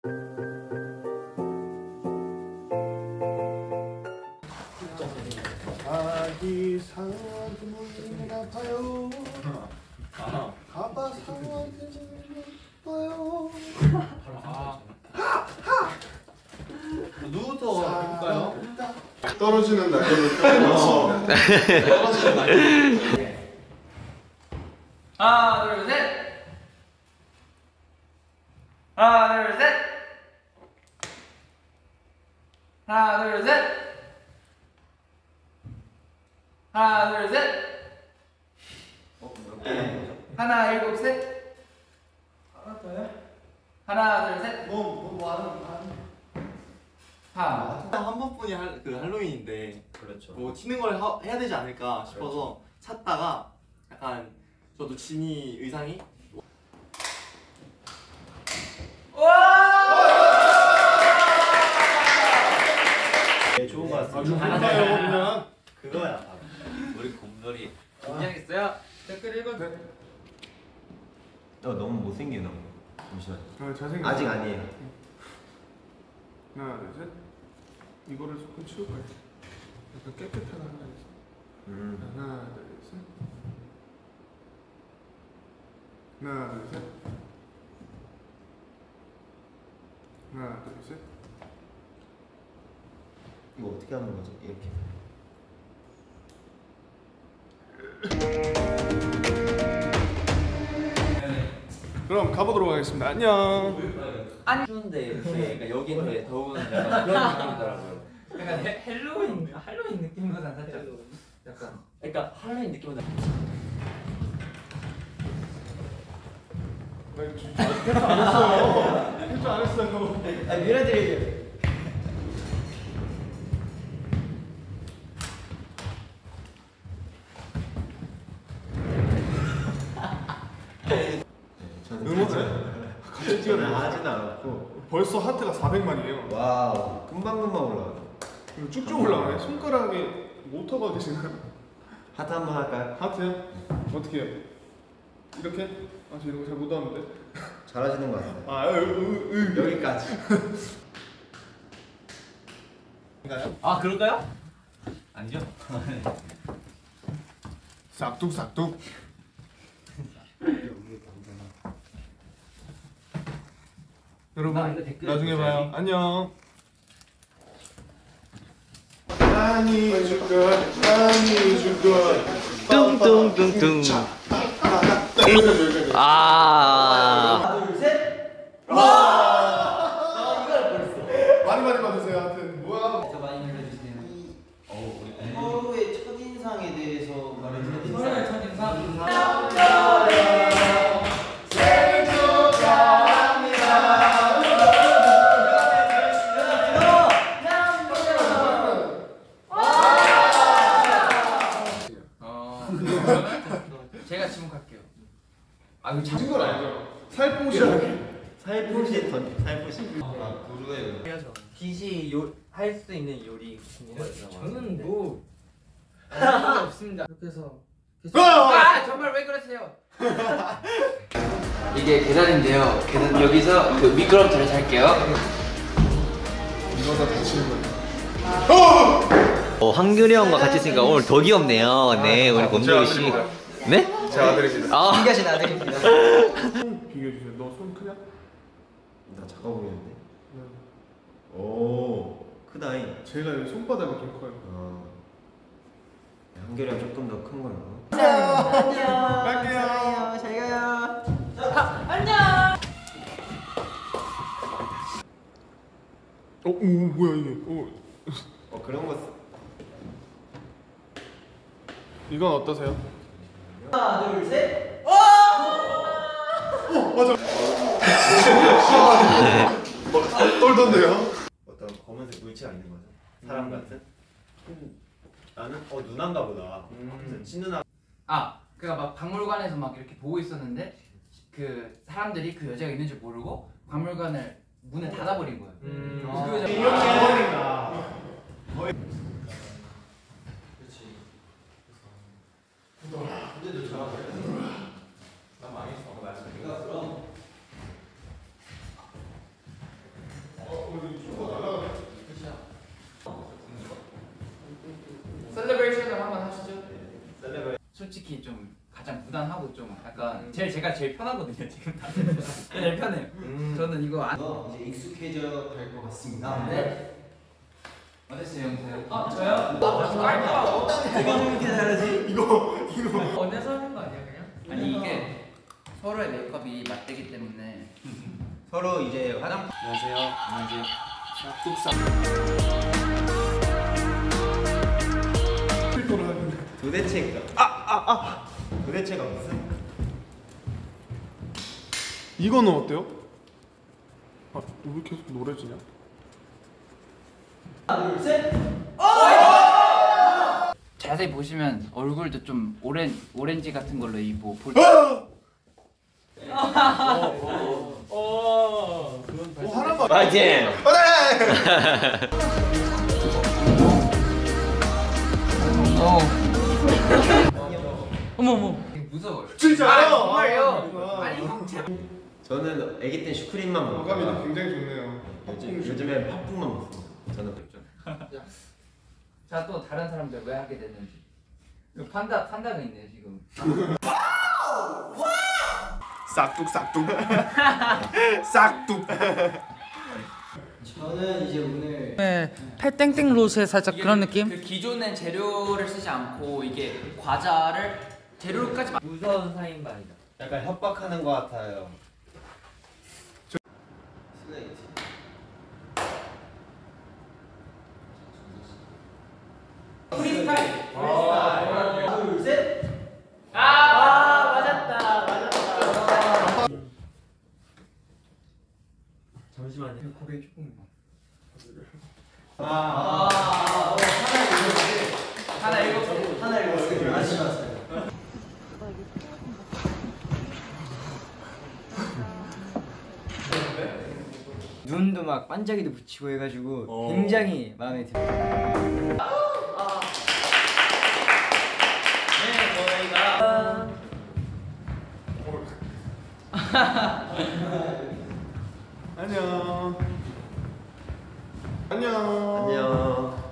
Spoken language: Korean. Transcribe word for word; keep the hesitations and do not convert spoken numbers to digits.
아기 상어한테 물리면 아파요. 아빠 상어한테 물리면 아파요. 누구부터 해볼까요? 떨어지는 날개를 떨어지는 날개. 하나 둘 셋. 하나 둘 셋. 하나 둘 셋. 하나 둘 셋. 하나 일곱 셋. 하나 더요? 하나 둘 셋. 뭐뭐 하는 하는. 하나. 한 번뿐이 할, 그 할로윈인데 그렇죠. 뭐 튀는 걸 하, 해야 되지 않을까 싶어서 그렇죠. 찾다가 약간 저도 지니 의상이 네, 좋은 거 같습니다. 아주 좋아요 그냥. 그거야. 우리 곰돌이. 긴장했어요? 댓글 읽어. 네. 어 너무 못생기나? 잠시만. 아, 잘생겼어. 아직 아니에요. 하나 둘 셋. 이거를 조금 치우고 가야지. 약간 깨끗하다 하나 있어. 음. 하나 둘 셋. 하나 둘 셋. 하나 둘 셋. 이거 어떻게 하는 거죠? 이렇게. 그럼 가보도록 하겠습니다. 안녕. 안 추운데 그러니까 여기는 더운 약간 그런 느낌이더라고요. 약간 해, 헬로윈 할로윈 느낌보다 살짝 약간 그러니까 할로윈 느낌은 캡처 안 했어요. 캡처 안 했어요. 아 밀어드리죠. 응원 같이 뛰어내. 하진 않았고 벌써 하트가 사백만이에요. 와우 금방금방 올라가. 이거 쭉쭉 올라가네. 손가락에 모터가 계시나요? 하트 한번 할까요? 하트요? 어떻게 해요? 이렇게? 아, 저 이런 거 잘 못하는데. 잘하시는 것 같아요. 아, 으, 으, 으. 여기까지. 아 그럴까요? 아니죠? 싹둑싹둑. 여러분 나중에 봐요. 안녕. 아니 줄걸 아니 줄걸 뚱뚱뚱뚱. 아. 하나 둘 셋. 많이 많이 받으세요. 하여튼 뭐야? 더 많이 눌러주세요. 서로의 첫인상에 대해서 말해주세요. 서로의 첫인상. 생일 축하합니다. 제가 지목할게요. 아 이거 잡은 건 알죠? 살포시. 살포시 던 살포시. 아 구루에. 해야죠. 빛이 할 수 있는 요리 저는 뭐 아무 없습니다. 이렇게 해서 계속 아 정말 왜 그러세요? 이게 계단인데요. 계단 여기서 그 미끄럼틀을 탈게요. 이러다 다치는 거야. 어, 한규리 형과 같이 있으니까 오늘 더 귀엽네요. 네, 우리 곰돌이 씨. 네? 제 아들입니다. 아, 신기하신 아들입니다. 손 비교해주세요. 너 손 크냐? 나 작아 보이는데. 네. 오 크다잉. 제가 여기 손바닥이 좀 커요. 어. 한결이랑 조금 더 큰 걸로. 안녕. 갈게요. 잘 가요. 어, 오, 뭐야 이게? 오, 어 그런 거. 쓰... 이건 어떠세요? 하나 둘 셋. 어, 맞아. 어, 떨던데요? 어떤 검은색 물체가 있는 거죠. 사람 같은. 음, 나는 어 누나인가 보다. 그래서 친누나. 아, 그니까 막 박물관에서 막 이렇게 보고 있었는데 그 사람들이 그 여자가 있는 줄 모르고 박물관을 문을 닫아버린 거예요. 음. 그래서 그 여자 대박이다. 근데도 잘하네. 나 망했어. 맞아. 내가 그럼. 솔직히 좀 가장 무난하고 좀 약간 제일 제가 제일 편하거든요 지금 다. 제일 편해요. 저는 이거 안. 이제 익숙해져 갈 것 같습니다. 네. 어땠어요, 영세요? 아 저요? 아 깔까? 내가 이렇게 잘하지? 언제서 하는 거 아니야 그냥? 아니 이게 서로의 메이크업이 맞대기 때문에. 서로 이제 화장. 안녕하세요. 안녕하세요. 필터를 하는데. 도대체가 아아 아. 도대체가 무슨? 이거는 어때요? 아, 왜 계속 노래지냐? 자세히 보시면 얼굴도 좀 오렌 오렌지 같은 걸로 이뭐 볼. 오, 하나만. 파이팅! 어. 어머 어머. 무서워요. 진짜요? 정말요? 아니 형 참. 저는 아기 땐 슈크림만 어감이 먹다가 굉장히 좋네요. 요즘, 요즘엔 팥붕만 먹어. 저는 자 또 다른 사람들 왜 하게 됐는지. 이거 판다 판다가 있네요 지금. 싹둑 싹둑. 싹둑. 저는 이제 오늘 네, 팔땡땡 로스의 살짝 그런 느낌? 그 기존의 재료를 쓰지 않고 이게 과자를 재료까지 마- 무서운 사인반이다. 약간 협박하는 것 같아요. 프리스타일. 하나 둘 셋. 아 맞았다 맞았다. 잠시만요. 고개 조금. 아, 하나 읽어. 하나 읽었어요. 다시 봤어요. 눈도 막 반짝이도 붙이고 해가지고 굉장히 마음에 들어요. 안녕. 안녕. 안녕.